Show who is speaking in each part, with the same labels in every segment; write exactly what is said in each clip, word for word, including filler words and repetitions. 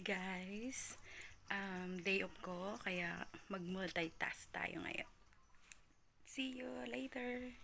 Speaker 1: guys. Um, day off ko, kaya mag-multitask tayo ngayon. See you later!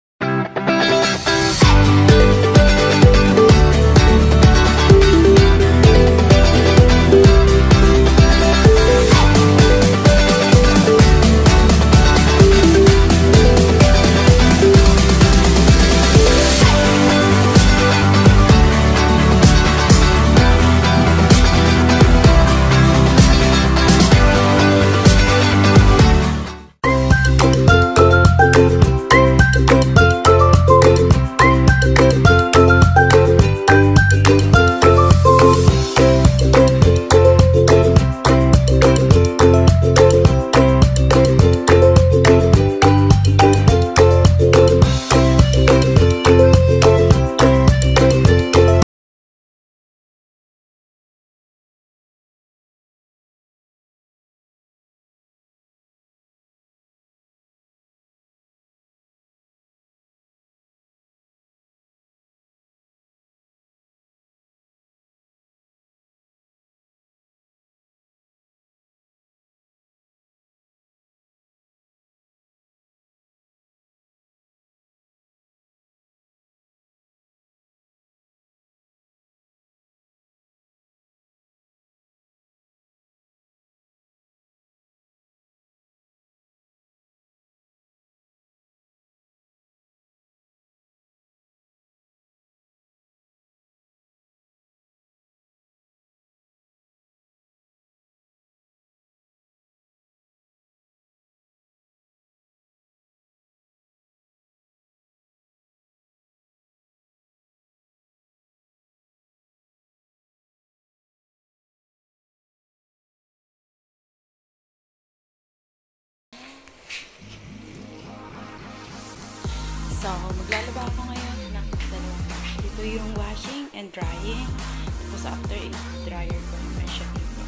Speaker 1: So, maglalaba ako ngayon ng dalawang wash. Ito yung washing and drying. Tapos after, i-dryer ko naman siya dito.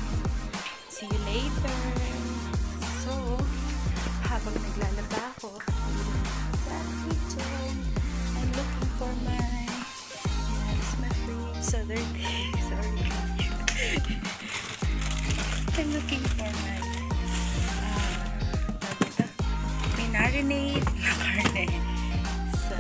Speaker 1: See you later! So, habang naglalaba ako, sa kitchen, I'm looking for my, yes, my fridge. So dirty. Sorry. I'm looking for my, uh, ito, may marinade na karne. So,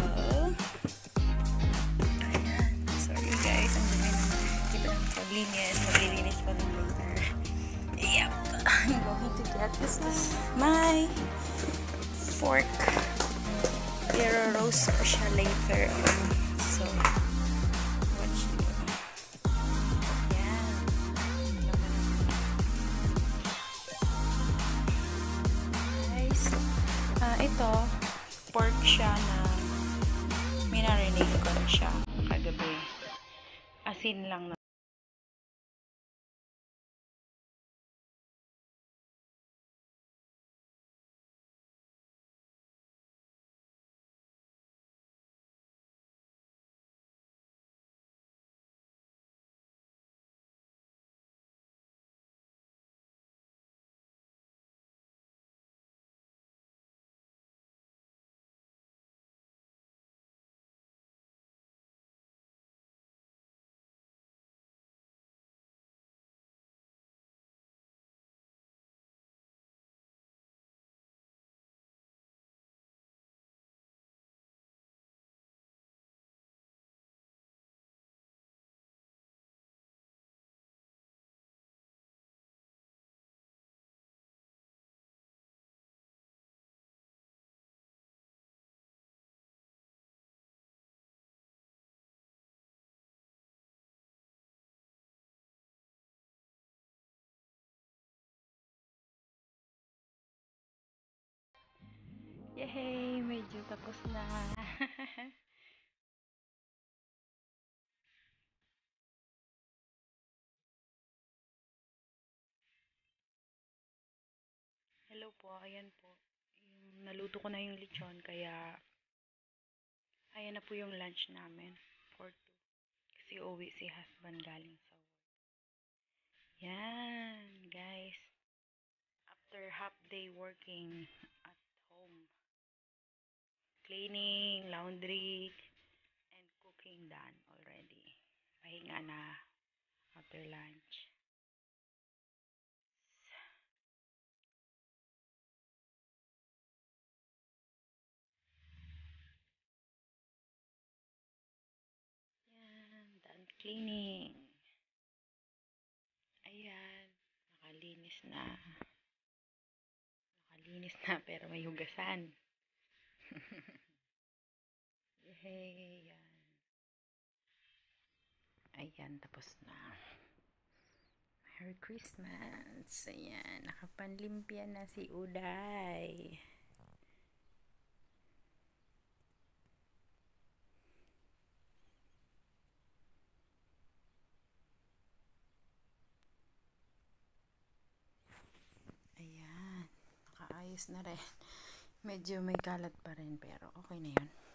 Speaker 1: ayan. Sorry guys, ang dami naman. Hindi pa lang paglinis. Maglilinis pa lang later. Yep. I'm going to get this is my fork. I-roast ko siya later. So, watch nyo. Ayan. Guys, uh, ito, pork siya na minarinig ko na siya kagabi. Asin lang na. Yay! Medyo tapos na. Hello po, ayan po. Yung, naluto ko na yung lechon, kaya ayan na po yung lunch namin for two. Kasi uwi si husband galing sa work. Yan, guys. After half day working at home, cleaning, laundry, and cooking done already. Pahinga na after lunch. cleaning. Ayan, nakalinis na. Nakalinis na pero may hugasan. Yay, ayan. Ayan, tapos na. Merry Christmas. Ayan, nakapanlimpya na si Uday. Ayan, nakaayos na rin. Medyo may kalat pa rin pero okay na yun.